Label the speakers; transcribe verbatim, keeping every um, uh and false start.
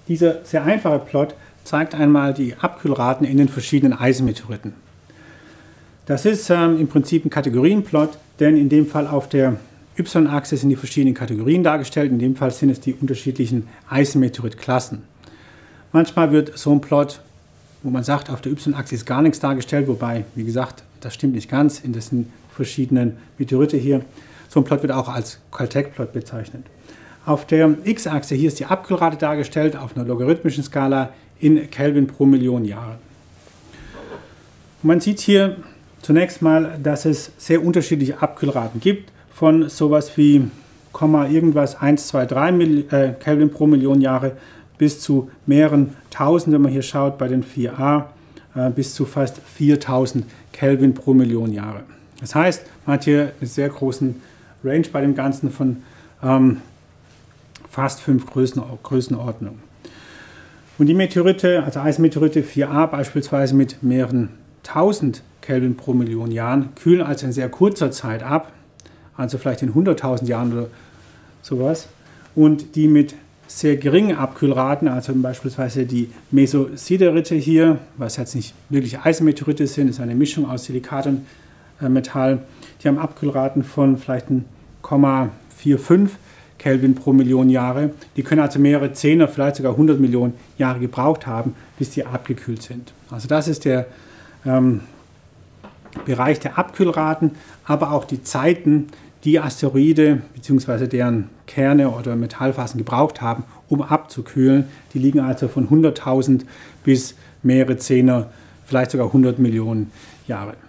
Speaker 1: Dieser sehr einfache Plot zeigt einmal die Abkühlraten in den verschiedenen Eisenmeteoriten. Das ist ähm, im Prinzip ein Kategorienplot, denn in dem Fall auf der Y-Achse sind die verschiedenen Kategorien dargestellt. In dem Fall sind es die unterschiedlichen Eisenmeteoritklassen. Manchmal wird so ein Plot, wo man sagt, auf der Y-Achse ist gar nichts dargestellt, wobei, wie gesagt, das stimmt nicht ganz, in diesen verschiedenen Meteorite hier. So ein Plot wird auch als Caltech-Plot bezeichnet. Auf der X-Achse hier ist die Abkühlrate dargestellt auf einer logarithmischen Skala in Kelvin pro Million Jahre. Und man sieht hier zunächst mal, dass es sehr unterschiedliche Abkühlraten gibt, von sowas wie Komma irgendwas eins, zwei, drei äh, Kelvin pro Million Jahre bis zu mehreren tausend, wenn man hier schaut bei den vier a, äh, bis zu fast viertausend Kelvin pro Million Jahre. Das heißt, man hat hier einen sehr großen Range bei dem Ganzen von ähm, fast fünf Größen, Größenordnungen. Und die Meteorite, also Eisenmeteorite vier a beispielsweise mit mehreren tausend Kelvin pro Million Jahren, kühlen also in sehr kurzer Zeit ab, also vielleicht in hunderttausend Jahren oder sowas. Und die mit sehr geringen Abkühlraten, also beispielsweise die Mesosiderite hier, was jetzt nicht wirklich Eisenmeteorite sind, ist eine Mischung aus Silikat und äh, Metall, die haben Abkühlraten von vielleicht ein Komma fünfundvierzig Kelvin pro Million Jahre. Die können also mehrere Zehner, vielleicht sogar hundert Millionen Jahre gebraucht haben, bis die abgekühlt sind. Also das ist der ähm, Bereich der Abkühlraten, aber auch die Zeiten, die Asteroide bzw. deren Kerne oder Metallfasern gebraucht haben, um abzukühlen. Die liegen also von hunderttausend bis mehrere Zehner, vielleicht sogar hundert Millionen Jahre.